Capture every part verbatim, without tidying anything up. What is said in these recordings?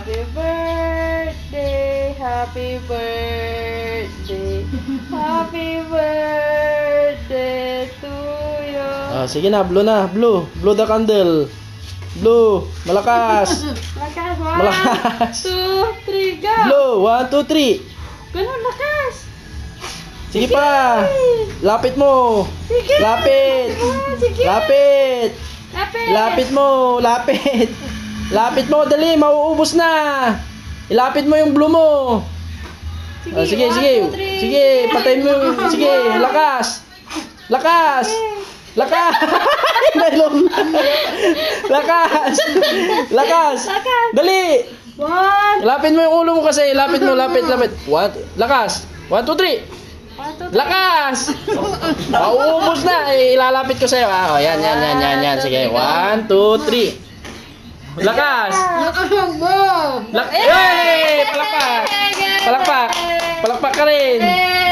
Happy birthday, happy birthday, happy birthday to you. Ah, sige na, blow na, blow. Blow the candle. Blow, malakas. Lakas, one, Malakas. two, three, go. Blow, one, two, three. Ganun, lakas. Sige pa. Lapit mo. Sige. Lapit. Ah, sige. Lapit. Lapit. Lapit mo, lapit. Lapit mo, dali, mauubos na. Ilapit mo yung blue mo. Sige, Ah, sige, one, sige. two, three. Sige, patayin mo. Sige, lakas. Lakas. Lakas. Nailong. Lakas. Lakas. Lakas. Dali. One, Lapit mo yung ulo mo kasi. Lapit mo, lapit, lapit. One, lakas. One, two, three. one, two, three. Lakas! Mauubos na. Eh, ilalapit ko sa'yo. Ah, oh, yan, yan, yan, yan, yan. Sige. One, two, three. Lakas! Lak Yay! Palakpak! Palakpak! Palakpak ka rin!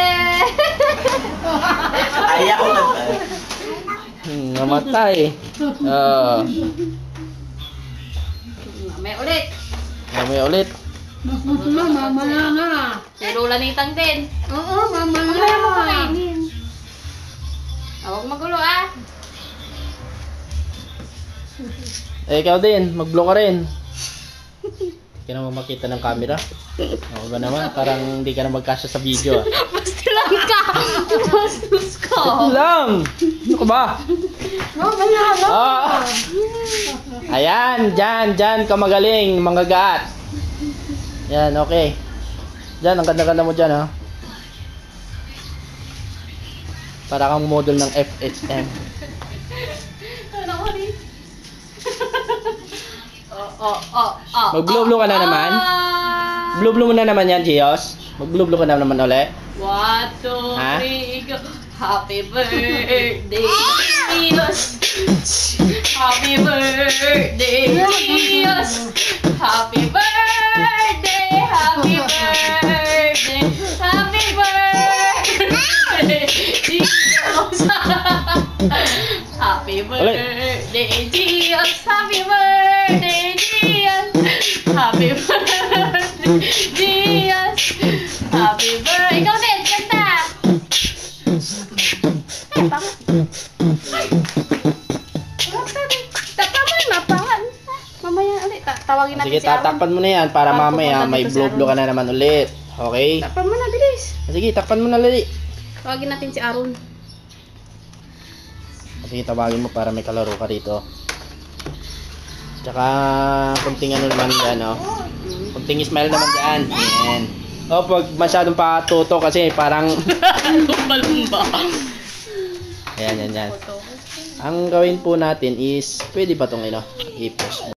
Ayaw na. Hmm, namatay. Uh, May ulit. Mamaya ulit. Mama na na. Si Lola Nitang din. Oo, mama na. Kaya mo pakainin. Ah, huwag magulo ah. Eh, ikaw din. Mag-blow ka rin. Hindi ka naman makita ng camera. Ako ba naman? Parang hindi ka na magkasya sa video. Ah. Basta lang ka. Bastos ka. Ito lang! Ano ka ba? Mama na na. Ah! Ayan, dyan, dyan ka magaling, mga gaat. Yan, okay. Dyan, ang ganda-ganda mo dyan, ha. Para kang model ng F H M. Ano ko rin? Oh, oh, oh, oh. Mag-blow-blow ka na naman? Ah. Blow-blow mo na naman yan, Gios. Mag-blow-blow ka na naman ulit. One, two, Ha? three, go. Happy birthday, Dios. Happy birthday, Dios. Happy birthday, happy birthday, happy birthday, Dios. Happy birthday, Dios. Happy birthday, Dios. Happy birthday, Dios. Happy birthday. Ikaw din, kanta. Tapaman, mapangan. Mamaya ulit. Ta- Tawagin natin Sige, si Aaron. tatakpan mo na yan para Para mamaya pupunta may dito si blow-blow ka na naman ulit. Okay? Tapan mo na, bilis. Sige, takpan mo na lali. Tawagin natin si Aaron. Sige, tawagin mo para may kalaro ka dito. Tsaka, kunting ano naman dyan, oh. Kunting smile naman dyan. Yan. O, pag masyadong patuto kasi parang... Lumba-lumba. Ayan, yan, yan. Ang gawin po natin is, pwede ba itong ino? I-post mo.